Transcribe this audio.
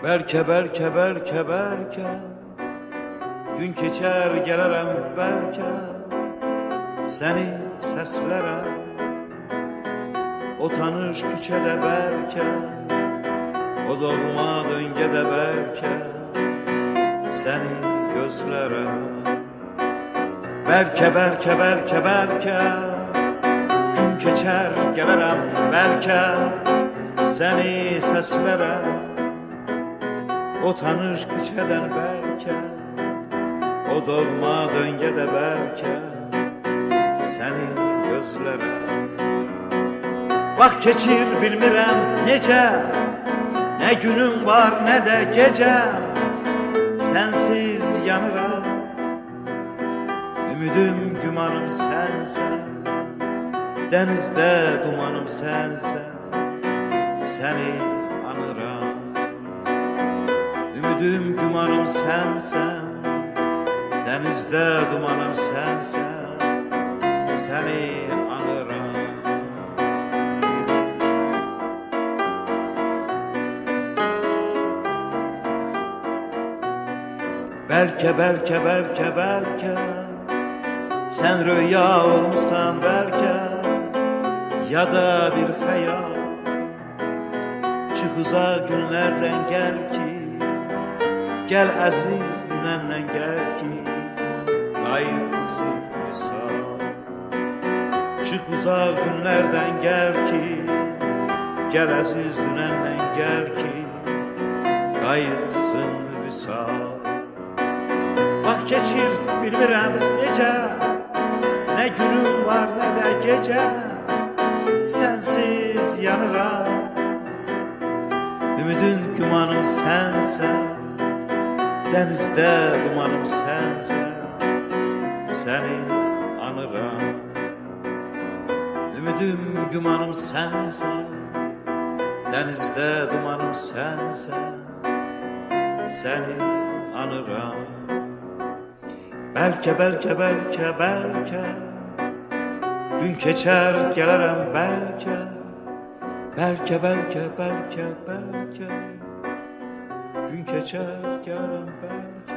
Belki gün keçer gələrəm bəlkə səni səslərəm o tanış küçədə bəlkə o doğma döngədə bəlkə səni gözlərəm Belki gün keçər gələrəm bəlkə səni səslərəm o tanış küçədən bəlkə o doğma döngədə bəlkə səni gözlərəm Vaxt keçir bilmirəm necə nə günüm var nə də gecəm sənsiz yanıram Ümidim gümanım sənsən dənizdə dumanım sənsən səni anıram Ümidim gümanım sənsən dənizdə dumanım sənsən səni anıram Belki sen rüya olmuşsan belki ya da bir hayal Çık uzak günlerden gel ki Gel aziz dünenden gel ki Kayıtsın visal Çık uzak günlerden gel ki Gel aziz dünenden gel ki Kayıtsın visal Vaxt keçir bilmirəm necə Nə günüm var nə də gecə Sənsiz yanıram Ümidin gümanım sənsən Dənizdə dumanım sənsən Səni anıram Ümidim gümanım sənsən Dənizdə dumanım sənsən Səni anıram Belki gün keçər gələrəm bəlkə Belki gün keçər gələrəm bəlkə